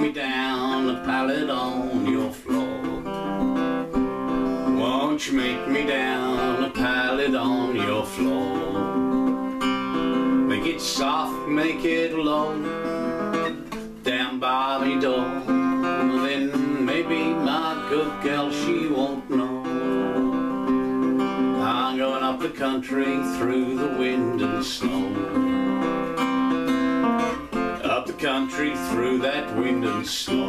me down a pallet on your floor? Won't you make me down a pallet on your floor? Make it soft, make it low, down by me door. Then maybe my good girl, she won't know. I'm going up the country through the wind and snow. Up the country through that wind and snow.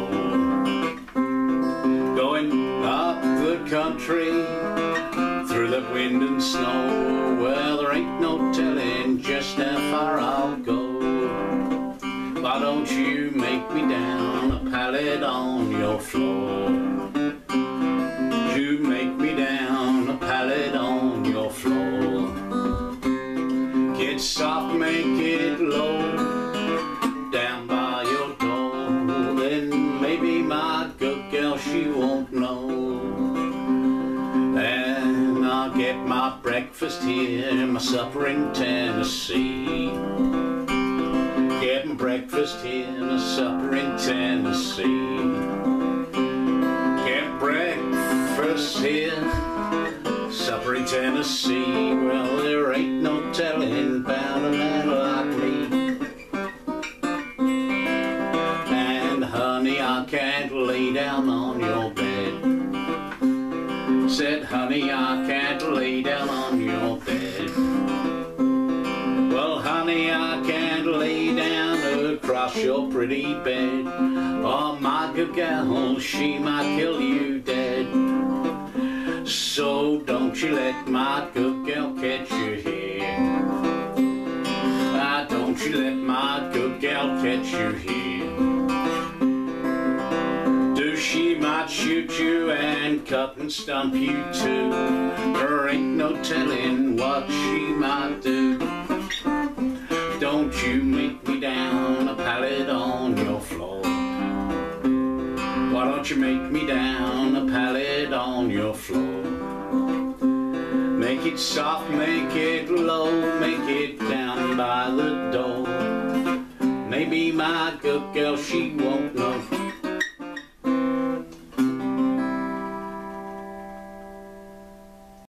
Going up the country through that wind and snow. Well, there ain't no telling just how far I'll go. Why don't you make me down a pallet on your floor? You make me down a pallet on your floor. Get soft, make it low, down by your door. Then maybe my good girl, she won't know. And I'll get my breakfast here, my supper in Tennessee. Get my breakfast here, my supper in Tennessee. Get breakfast here, supper in Tennessee. Well, there ain't no telling about a man like me. And honey, I can't lay down on your bed. Said, honey, I can't lay down on your bed. Well, honey, I can't lay down across your pretty bed. Oh, my good gal, she might kill you dead. So don't you let my good gal catch you here. Don't you let my good gal catch you here. She might shoot you and cut and stump you too. There ain't no telling what she might do. Don't you make me down a pallet on your floor? Why don't you make me down a pallet on your floor? Make it soft, make it low, make it down by the door. Maybe my good girl, she won't know.